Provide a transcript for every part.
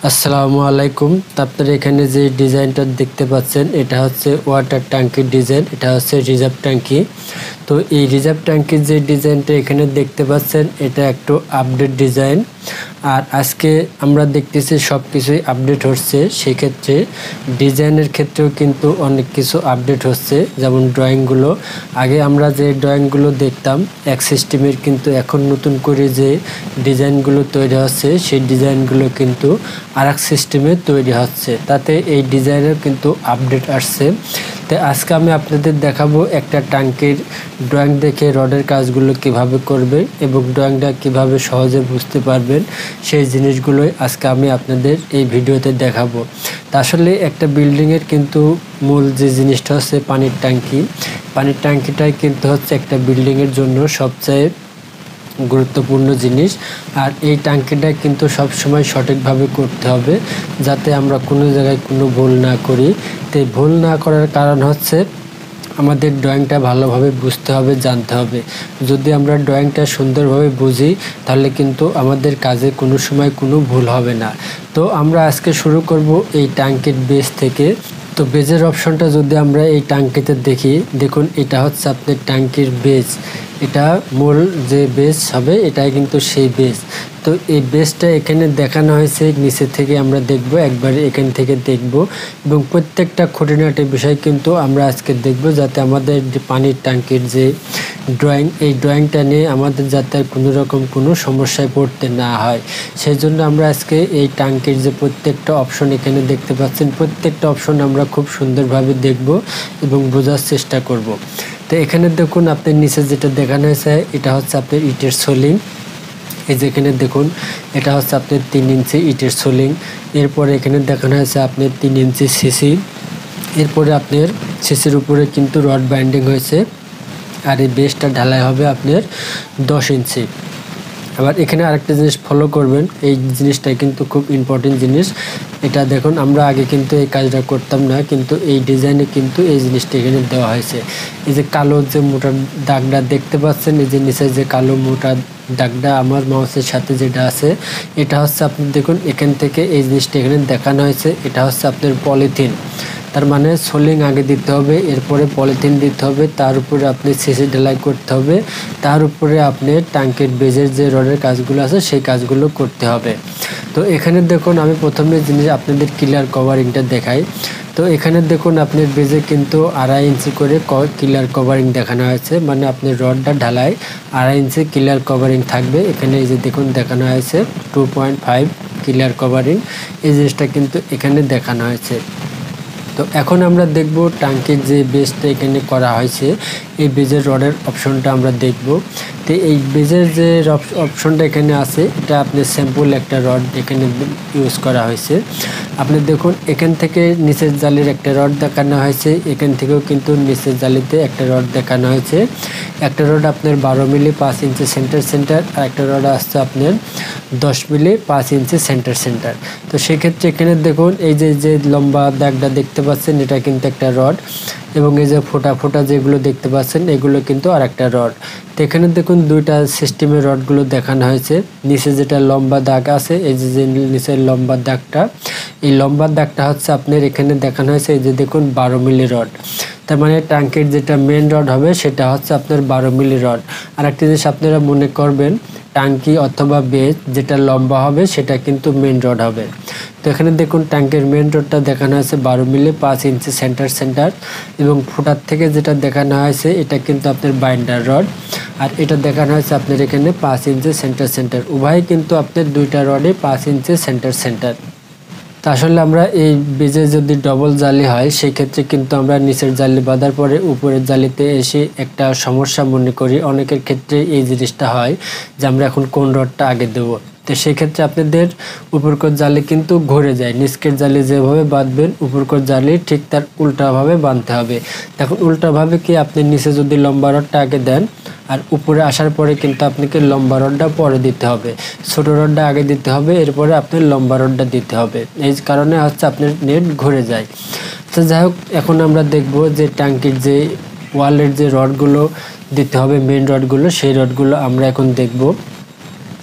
আসসালামু আলাইকুম। আপনারা এখানে যে ডিজাইনটা দেখতে পাচ্ছেন এটা হচ্ছে ওয়াটার ট্যাঙ্কির ডিজাইন, এটা হচ্ছে রিজার্ভ ট্যাঙ্কি। তো এই রিজার্ভ ট্যাঙ্কির যে ডিজাইনটা এখানে দেখতে পাচ্ছেন এটা একটু আপডেট ডিজাইন। আর আজকে আমরা দেখতেছি সব কিছুই আপডেট হচ্ছে, সেক্ষেত্রে ডিজাইনের ক্ষেত্রেও কিন্তু অনেক কিছু আপডেট হচ্ছে। যেমন ড্রয়িংগুলো, আগে আমরা যে ড্রয়িংগুলো দেখতাম এক সিস্টেমের, কিন্তু এখন নতুন করে যে ডিজাইনগুলো তৈরি হচ্ছে সেই ডিজাইনগুলো কিন্তু আরেক সিস্টেমে তৈরি হচ্ছে, তাতে এই ডিজাইনের কিন্তু আপডেট আসছে। তো আজকে আমি আপনাদের দেখাবো একটা ট্যাঙ্কির ড্রয়িং দেখে রডের কাজগুলো কিভাবে করবে এবং ড্রয়িংটা কিভাবে সহজে বুঝতে পারবেন, সেই জিনিসগুলোই আজকে আমি আপনাদের এই ভিডিওতে দেখাবো। তা আসলে একটা বিল্ডিংয়ের কিন্তু মূল যে জিনিসটা হচ্ছে পানির ট্যাঙ্কি। পানির ট্যাঙ্কিটাই কিন্তু হচ্ছে একটা বিল্ডিংয়ের জন্য সবচেয়ে গুরুত্বপূর্ণ জিনিস। আর এই ট্যাঙ্কিটা কিন্তু সব সময় সঠিকভাবে করতে হবে, যাতে আমরা কোনো জায়গায় কোনো ভুল না করি। তো ভুল না করার কারণ হচ্ছে আমাদের ড্রয়িংটা ভালোভাবে বুঝতে হবে, জানতে হবে। যদি আমরা ড্রয়িংটা সুন্দরভাবে বুঝি তাহলে কিন্তু আমাদের কাজে কোনো সময় কোনো ভুল হবে না। তো আমরা আজকে শুরু করব এই ট্যাঙ্কির বেস থেকে। তো বেজের অপশনটা যদি আমরা এই ট্যাঙ্কিতে দেখি, দেখুন এটা হচ্ছে আপনার ট্যাঙ্কির বেজ। এটা মূল যে বেস হবে এটাই কিন্তু সেই বেস। তো এই বেসটা এখানে দেখানো হয়েছে, নিচে থেকে আমরা দেখব, একবার এখান থেকে দেখব এবং প্রত্যেকটা খুঁটিনাটি বিষয় কিন্তু আমরা আজকে দেখব, যাতে আমাদের যে পানির ট্যাঙ্কির যে ড্রয়িং, এই ড্রয়িংটা নিয়ে আমাদের যাতে কোনো রকম কোনো সমস্যায় পড়তে না হয়। সেই জন্য আমরা আজকে এই ট্যাঙ্কির যে প্রত্যেকটা অপশন এখানে দেখতে পাচ্ছেন, প্রত্যেকটা অপশন আমরা খুব সুন্দরভাবে দেখব এবং বোঝার চেষ্টা করব। তো এখানে দেখুন আপনার নিচে যেটা দেখানো হয়েছে এটা হচ্ছে আপনার ইটের সোলিং। এই যে এখানে দেখুন এটা হচ্ছে আপনার 3 ইঞ্চি ইটের সোলিং। এরপরে এখানে দেখানো হয়েছে আপনার 3 ইঞ্চি সিসি। এরপরে আপনার সিসির উপরে কিন্তু রড বাইন্ডিং হয়েছে। আর এই বেসটা ঢালাই হবে আপনার 10 ইঞ্চি। আবার এখানে আরেকটা জিনিস ফলো করবেন, এই জিনিসটা কিন্তু খুব ইম্পর্টেন্ট জিনিস। এটা দেখুন আমরা আগে কিন্তু এই কাজটা করতাম না, কিন্তু এই ডিজাইনে কিন্তু এই জিনিসটা এখানে দেওয়া হয়েছে। এই যে কালো যে মোটা দাগটা দেখতে পাচ্ছেন, এই যে নিচে যে কালো মোটা দাগটা আমার মাউসের সাথে যেটা আছে, এটা হচ্ছে আপনি দেখুন এখান থেকে এই জিনিসটা এখানে দেখানো হয়েছে। এটা হচ্ছে আপনার পলিথিন, তার মানে সোলিং আগে দিতে হবে, এরপরে পলিথিন দিতে হবে, তার উপরে আপনি সিসি ঢালাই করতে হবে, তার উপরে আপনি ট্যাঙ্কের বেজের যে রডের কাজগুলো আছে সেই কাজগুলো করতে হবে। তো এখানে দেখুন আমি প্রথমে জিনিস আপনাদের ক্লিয়ার কভারিংটা দেখাই। তো এখানে দেখুন আপনার বেজে কিন্তু 2.5 ইঞ্চি করে ক্লিয়ার কভারিং দেখানো হয়েছে, মানে আপনার রডটা ঢালাই 2.5 ইঞ্চি ক্লিয়ার কভারিং থাকবে। এখানে এই যে দেখুন দেখানো হয়েছে 2.5 ক্লিয়ার কভারিং, এই জিনিসটা কিন্তু এখানে দেখানো হয়েছে। তো এখন আমরা দেখব ট্যাঙ্কির যে বেজটা এখানে করা হয়েছে, এই বেজের রডের অপশনটা আমরা দেখব। তো এই বেজের যে অপশনটা এখানে আছে, এটা আপনি স্যাম্পল একটা রড এখানে ইউজ করা হয়েছে। আপনি দেখুন এখান থেকে নিচের জালির একটা রড দেখানো হয়েছে, এখান থেকেও কিন্তু নিচের জালিতে একটা রড দেখানো হয়েছে। একটা রড আপনার 12 মিলি 5 ইঞ্চি সেন্টার, আর একটা রড আসছে আপনার 10 মিলি 5 ইঞ্চি সেন্টার। তো সেক্ষেত্রে এখানে দেখুন এই যে লম্বা দাগটা দেখতে পাচ্ছেন, এটা কিন্তু একটা রড, এবং এই যে ফোটা যেগুলো দেখতে পাচ্ছেন এগুলো কিন্তু আর একটা রড। তো এখানে দেখুন দুইটা সিস্টেমের রডগুলো দেখানো হয়েছে। নিচে যেটা লম্বা দাগ আছে, এই যে নিচের লম্বা দাগটা, এই লম্বা দাগটা হচ্ছে আপনার এখানে দেখানো হয়েছে। এই যে দেখুন 12 মিলি রড, তার মানে ট্যাঙ্কের যেটা মেন রড হবে সেটা হচ্ছে আপনার 12 মিলি রড। আর একটা জিনিস আপনারা মনে করবেন, ট্যাঙ্কি অথবা বেজ যেটা লম্বা হবে সেটা কিন্তু মেন রড হবে। তো এখানে দেখুন ট্যাঙ্কের মেন রডটা দেখানো হয়েছে 12 মিলি 5 ইঞ্চি সেন্টার, এবং ফুটার থেকে যেটা দেখানো হয়েছে এটা কিন্তু আপনার বাইন্ডার রড, আর এটা দেখানো হয়েছে আপনার এখানে 5 ইঞ্চি সেন্টার। উভয় কিন্তু আপনার দুইটা রডে 5 ইঞ্চি সেন্টার। তা আসলে আমরা এই বেজে যদি ডবল জালি হয় সেই ক্ষেত্রে কিন্তু আমরা নিচের জালি বাঁধার পরে উপরের জালিতে এসে একটা সমস্যা মনে করি। অনেকের ক্ষেত্রে এই জিনিসটা হয় যে আমরা এখন কোন রডটা আগে দেবো। তো সেক্ষেত্রে আপনাদের উপরকর জালি কিন্তু ঘুরে যায়, নিচকের জালি যেভাবে বাঁধবেন উপরকর জালি ঠিক তার উল্টাভাবে বাঁধতে হবে। তখন উল্টাভাবে কি আপনি নিচে যদি লম্বা রডটা আগে দেন আর উপরে আসার পরে কিন্তু আপনাকে লম্বা রডটা পরে দিতে হবে, ছোট রডটা আগে দিতে হবে, এরপরে আপনি লম্বা রডটা দিতে হবে। এই কারণে হচ্ছে আপনার নেট ঘুরে যায়। তো যাই হোক, এখন আমরা দেখব যে ট্যাঙ্কির যে ওয়ালের যে রডগুলো দিতে হবে, মেন রডগুলো, সেই রডগুলো আমরা এখন দেখব। তো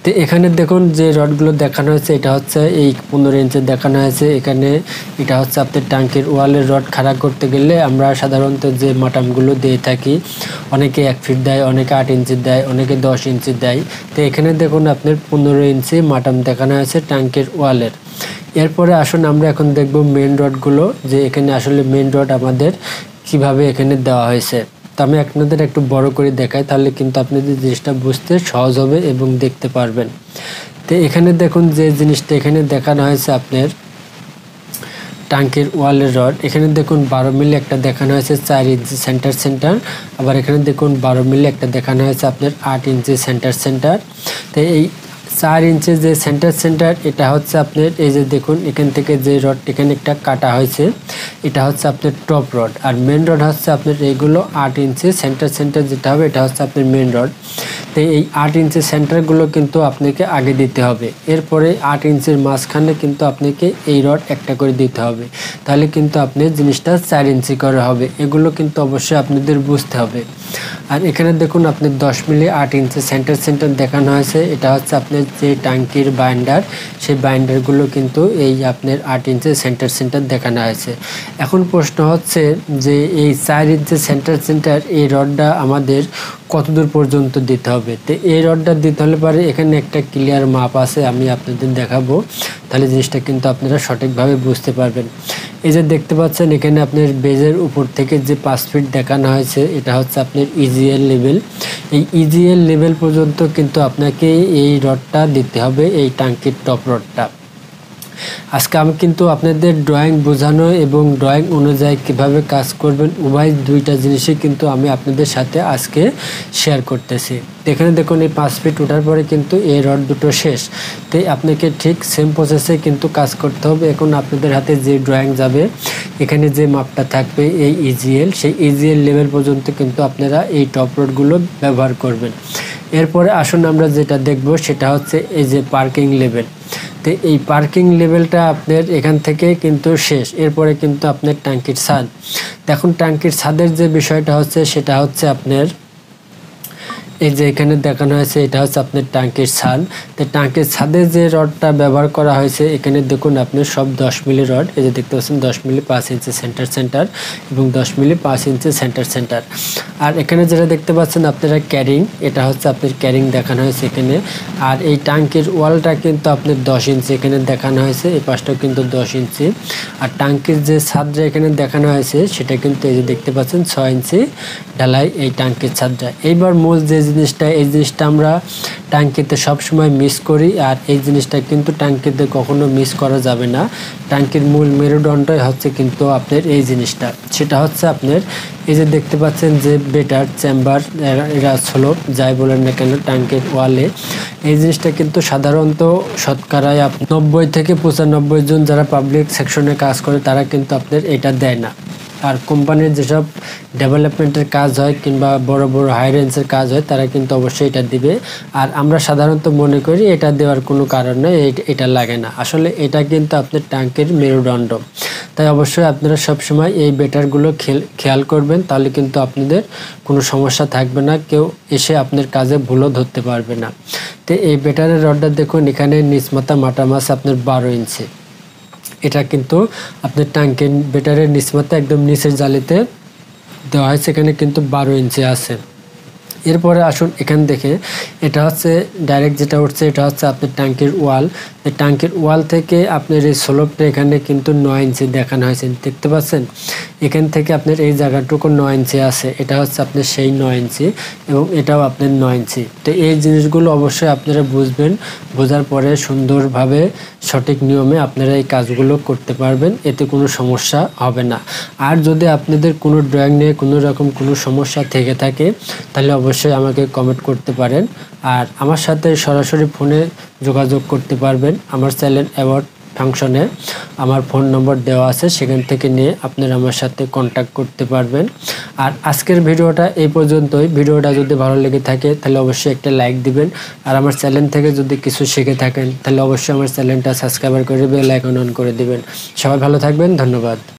তো এখানে দেখুন যে রডগুলো দেখানো হয়েছে এটা হচ্ছে এই 15 ইঞ্চের দেখানো হয়েছে। এখানে এটা হচ্ছে আপনার ট্যাঙ্কের ওয়ালের রড খাড়া করতে গেলে আমরা সাধারণত যে মাটামগুলো দিয়ে থাকি, অনেকে 1 ফিট দেয়, অনেকে 8 ইঞ্চি দেয়, অনেকে 10 ইঞ্চি দেয়। তো এখানে দেখুন আপনার 15 ইঞ্চি মাটাম দেখানো হয়েছে ট্যাঙ্কের ওয়ালের। এরপরে আসুন আমরা এখন দেখব মেন রডগুলো, যে এখানে আসলে মেন রড আমাদের কিভাবে এখানে দেওয়া হয়েছে। তো আমি আপনাদের একটু বড় করে দেখাই, তাহলে কিন্তু আপনাদের জিনিসটা বুঝতে সহজ হবে এবং দেখতে পারবেন। তো এখানে দেখুন যে জিনিসটা এখানে দেখানো হয়েছে আপনার ট্যাঙ্কের ওয়ালের রড। এখানে দেখুন 12 মিলি একটা দেখানো হয়েছে 4 ইঞ্চি সেন্টার। আবার এখানে দেখুন 12 মিলি একটা দেখানো হয়েছে আপনার 8 ইঞ্চি সেন্টার। তো এই 4 ইঞ্চি যে সেন্টার এটা হচ্ছে আপনার এই যে দেখুন এখান থেকে যে রড এখানে একটা কাটা হয়েছে, এটা হচ্ছে আপনার টপ রড। আর মেন রড হচ্ছে আপনার এইগুলো 8 ইঞ্চি সেন্টার যেটা হবে এটা হচ্ছে আপনার মেন রড। তো এই 8 ইঞ্চি সেন্টারগুলো কিন্তু আপনাকে আগে দিতে হবে। এরপরে 8 ইঞ্চির মাঝখানে কিন্তু আপনাকে এই রড একটা করে দিতে হবে, তাহলে কিন্তু আপনি জিনিসটা 4 ইঞ্চি করে হবে। এগুলো কিন্তু অবশ্যই আপনাদের বুঝতে হবে। আর এখানে দেখুন আপনি 10 মিলি 8 ইঞ্চি সেন্টার দেখানো হয়েছে। এটা হচ্ছে আপনার যে ট্যাঙ্কির বাইন্ডার, সেই বাইন্ডারগুলো কিন্তু এই আপনার 8 ইঞ্চি সেন্টার দেখানো হয়েছে। এখন প্রশ্ন হচ্ছে যে এই 4 ইঞ্চি সেন্টার এই রডটা আমাদের কতদূর পর্যন্ত দিতে হবে। তো এই রডটা দিতে হলে পারে এখানে একটা ক্লিয়ার মাপ আছে, আমি আপনাদের দেখাবো, তাহলে জিনিসটা কিন্তু আপনারা সঠিকভাবে বুঝতে পারবেন। এই যে দেখতে পাচ্ছেন এখানে আপনার বেজের উপর থেকে যে 5 ফিট দেখানো হয়েছে এটা হচ্ছে আপনার ইজিএল লেভেল। এই ইজিএল লেভেল পর্যন্ত কিন্তু আপনাকে এই রডটা দিতে হবে, এই ট্যাঙ্কির টপ রডটা। আজকে আমি কিন্তু আপনাদের ড্রয়িং বোঝানো এবং ড্রয়িং অনুযায়ী কিভাবে কাজ করবেন উভয় দুইটা জিনিসই কিন্তু আমি আপনাদের সাথে আজকে শেয়ার করতেছি। এখানে দেখুন এই 5 ফিট ওঠার পরে কিন্তু এই রড দুটো শেষ। তাই আপনাকে ঠিক সেম প্রসেসে কিন্তু কাজ করতে হবে। এখন আপনাদের হাতে যে ড্রয়িং যাবে এখানে যে মাপটা থাকবে এই ইজিএল, সেই ইজিএল লেভেল পর্যন্ত কিন্তু আপনারা এই টপ রডগুলো ব্যবহার করবেন। এরপরে আসুন আমরা যেটা দেখব সেটা হচ্ছে এই যে পার্কিং লেভেল। তো এই পার্কিং লেভেলটা আপনার এখান থেকে কিন্তু শেষ। এরপরে কিন্তু আপনার ট্যাঙ্কির ছাদ। দেখুন ট্যাঙ্কির ছাদের যে বিষয়টা হচ্ছে সেটা হচ্ছে আপনার এই যে এখানে দেখানো হয়েছে এটা হচ্ছে আপনার ট্যাঙ্কির ছাদ। তো ট্যাঙ্কির ছাদে যে রডটা ব্যবহার করা হয়েছে এখানে দেখুন আপনি সব 10 মিলি রড, এই যে দেখতে পাচ্ছেন 10 মিলি 5 ইঞ্চি সেন্টার এবং 10 মিলি 5 ইঞ্চি সেন্টার। আর এখানে যেটা দেখতে পাচ্ছেন আপনারা ক্যারিং, এটা হচ্ছে আপনার ক্যারিং দেখানো হয়েছে এখানে। আর এই ট্যাঙ্কির ওয়ালটা কিন্তু আপনার 10 ইঞ্চি এখানে দেখানো হয়েছে, এই পাশটাও কিন্তু 10 ইঞ্চি। আর ট্যাঙ্কির যে ছাদটা এখানে দেখানো হয়েছে সেটা কিন্তু এই যে দেখতে পাচ্ছেন 6 ইঞ্চি ঢালাই এই ট্যাঙ্কির ছাদটা। এইবার মূল যে জিনিসটা, এই জিনিসটা আমরা ট্যাঙ্কিতে সবসময় মিস করি, আর এই জিনিসটা কিন্তু ট্যাঙ্কিতে কখনো মিস করা যাবে না। ট্যাঙ্কির মূল মেরুদণ্ডই হচ্ছে কিন্তু আপনার এই জিনিসটা, সেটা হচ্ছে আপনার এই যে দেখতে পাচ্ছেন যে বেটার চেম্বার, এরা স্লোপ যাই বলেন না কেন ট্যাঙ্কের ওয়ালে, এই জিনিসটা কিন্তু সাধারণত শতকরায় 90 থেকে 95 জন যারা পাবলিক সেকশনে কাজ করে তারা কিন্তু আপনার এটা দেয় না। আর কোম্পানির যেসব ডেভেলপমেন্টের কাজ হয় কিংবা বড় বড় হাই রেঞ্জের কাজ হয় তারা কিন্তু অবশ্যই এটা দিবে। আর আমরা সাধারণত মনে করি এটা দেওয়ার কোনো কারণ নেই, এটা লাগে না। আসলে এটা কিন্তু আপনার ট্যাঙ্কের মেরুদণ্ড, তাই অবশ্যই আপনারা সবসময় এই বেটারগুলো খেয়াল করবেন, তাহলে কিন্তু আপনাদের কোনো সমস্যা থাকবে না, কেউ এসে আপনার কাজে ভুলও ধরতে পারবে না। তো এই বেটারের রডটা দেখুন এখানে নিচমাথা মাটামাস আপনার 12 ইঞ্চি। এটা কিন্তু আপনার ট্যাঙ্কের বেটারের নিচমাথা একদম নিচের জালিতে দেওয়া হয়েছে, এখানে কিন্তু 12 ইঞ্চি আছে। এরপরে আসুন এখান থেকে এটা হচ্ছে ডাইরেক্ট যেটা উঠছে এটা হচ্ছে আপনার ট্যাঙ্কের ওয়াল। এই ট্যাঙ্কের ওয়াল থেকে আপনার এই স্লোপটা এখানে কিন্তু 9 ইঞ্চি দেখানো হয়েছে, দেখতে পাচ্ছেন এখান থেকে আপনার এই জায়গাটুকু 9 ইঞ্চি আছে, এটা হচ্ছে আপনার সেই 9 ইঞ্চি এবং এটাও আপনার 9 ইঞ্চি। তো এই জিনিসগুলো অবশ্যই আপনারা বুঝবেন, বোঝার পরে সুন্দরভাবে সঠিক নিয়মে আপনারা এই কাজগুলো করতে পারবেন, এতে কোনো সমস্যা হবে না। আর যদি আপনাদের কোনো ড্রয়িং নিয়ে কোনো রকম কোনো সমস্যা থেকে থাকে তাহলে অবশ্যই আমাকে কমেন্ট করতে পারেন। আর আমার সাথে সরাসরি ফোনে যোগাযোগ করতে পারবেন। আমার চ্যানেল অ্যাওয়ার্ড ফাংশনে আমার ফোন নম্বর দেওয়া আছে, সেখান থেকে নিয়ে আপনারা আমার সাথে কন্ট্যাক্ট করতে পারবেন। আর আজকের ভিডিওটা এই পর্যন্তই। ভিডিওটা যদি ভালো লেগে থাকে তাহলে অবশ্যই একটা লাইক দিবেন। আর আমার চ্যানেল থেকে যদি কিছু শিখে থাকেন তাহলে অবশ্যই আমার চ্যানেলটা সাবস্ক্রাইব করে বেল আইকন অন করে দিবেন। সবাই ভালো থাকবেন, ধন্যবাদ।